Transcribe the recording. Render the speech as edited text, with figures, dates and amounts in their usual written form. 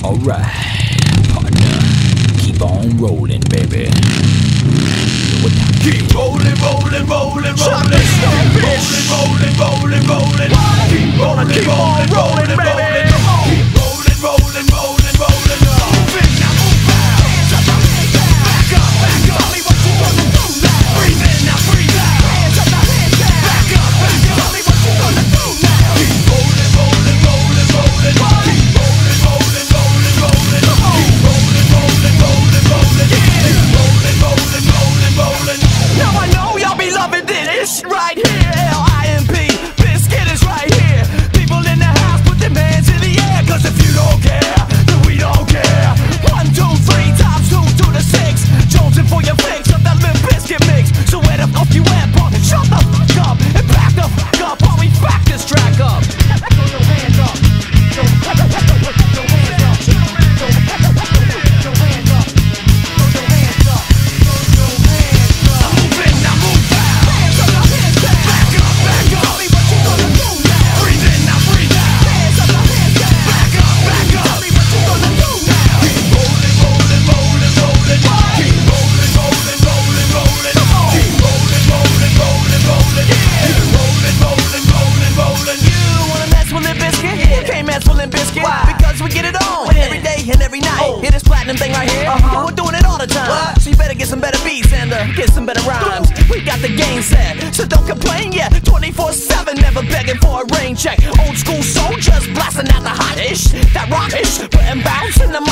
Alright, partner, keep on rolling, baby. Keep rolling, rolling, rolling, rolling. Keep rolling, rolling, rolling, rolling. Keep rolling, keep on rolling, baby. Keep rolling, rolling, rolling, rolling. Moving, now move out. Hands up, back up, back up. Tell me what you gonna do now. Breathe in, now breathe out. Hands up, hands down. Back up, back up. Tell me what you gonna do now. Keep rolling, rolling, rolling, rolling. Keep rolling, rolling, rolling, rolling. Keep rolling, rolling, rolling, rolling. Keep rolling, rolling, rolling, rolling. Now I know y'all be loving this right here. L-I-M-P, Biscuit is right here. People in the house, put them hands in the air. Cause if you don't care, then we don't care. 1, 2, 3 times 2 to the 6. Jonesing for your fix of that Limp Bizkit mix. So where the fuck you at, punk? Shut the fuck up and back the fuck up while we back this track up. Throw your hands up. Throw your hands up. Throw your hands up. Throw your hands up. Throw your hands up. Moving, now move out. Hands up, now hands down. Back up, back up. Tell me what you gonna do now. Breathe in, now breathe out. Hands up, now hands down. Back up, back up. Tell me what you gonna do now. Keep rolling, rolling, rolling, rolling. Keep rolling, rolling, rolling, rolling. Keep rolling, rolling, rolling, rolling. Keep rolling, rolling, rolling, rolling. You wanna mess with Limp Bizkit? You can't mess with Limp Bizkit. Why? Because we get it on every day and every night. Hear this platinum thing right here? We're doing it all the time. So you better get some better beats and get some better rhymes. We got the game set, so don't complain yet. 24/7, never begging for a rain check. Old school soldiers blasting out the hot ish, that rock ish, putting bounce in the